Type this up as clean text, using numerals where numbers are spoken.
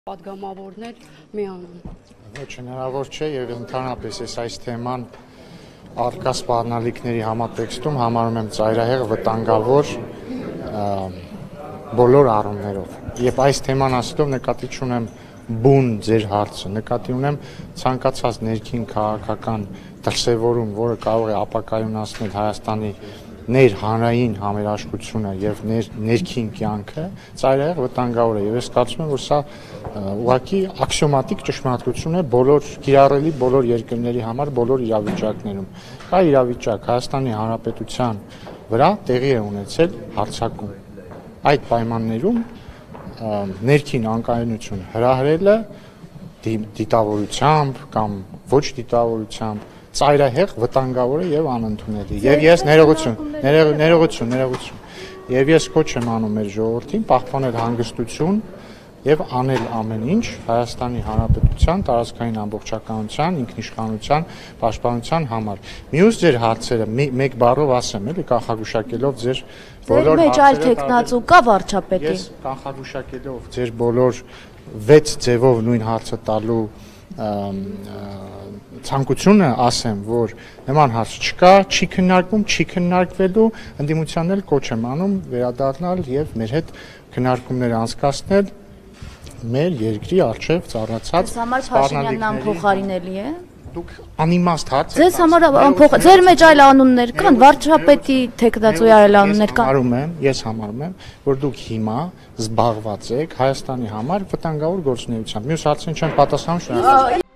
Պատգամավորներ միանում։ Ոչ հնարավոր չէ եւ ընդհանրապես այս թեման առկա սպառնալիքների համատեքստում համարում եմ ծայրահեղ վտանգավոր բոլոր առումներով։ Եվ այս թեման ասելով նկատի չունեմ բուն ձեր հարցը, նկատի ունեմ ցանկացած ներքին քաղաքական դրսևորում, որը կարող է ապակայունացնել Հայաստանի ներհանրային համերաշխությունը եւ ներքին կյանքը ծայրահեղ վտանգավոր է եւ ես կարծում եմ որ սա ուղղակի աքսիոմատիկ ճշմարտություն է բոլոր կիրառելի բոլոր երկրների համար բոլոր իրավիճակներում կա իրավիճակ Հայաստանի Հանրապետության վրա տեղի է ունեցել հարձակում այդ պայմաններում ներքին անկայունություն հրահրելը դիտավորությամբ կամ ոչ դիտավորությամբ ծայրահեղ վտանգավոր է եւ անընդունելի եւ ես ներողություն եւ ես կոչ եմ անում մեր ժողովրդին պահպանել հանգստություն եւ անել ամեն ինչ Հայաստանի Հանրապետության տարածքային ամբողջականության ինքնիշխանության պաշտպանության համար մյուս ձեր հարցերը մեկ բառով ասեմ էլի կանխագուշակելով ձեր բոլոր մեջ այլ տեխնացու կա վարչապետի ես կանխագուշակելով ձեր բոլոր 6 ձևով նույն հարցը տալու ցանկությունը ասեմ, որ նման հարց չկա, չի քննարկվում, չի քննարկվելու, ընդդիմությանն էլ կոչ եմ անում վերադառնալ եւ մեր հետ քննարկումներ անցկացնել մեր երկրի արժեվ ծառացած Փաշինյանն անփոխարինելի է։ Դուք անիմաստ հարց եք։ Ձեզ համար ձեր մեջ այլ անուններ կան, վարչապետի տեխնացուի այլ անուններ կան։ Ես համարում եմ, որ դուք հիմա զբաղված եք Հայաստանի համար վտանգավոր գործունեությամբ։ Մյուս հարցին չեմ պատասխանում, շնորհակալ եմ։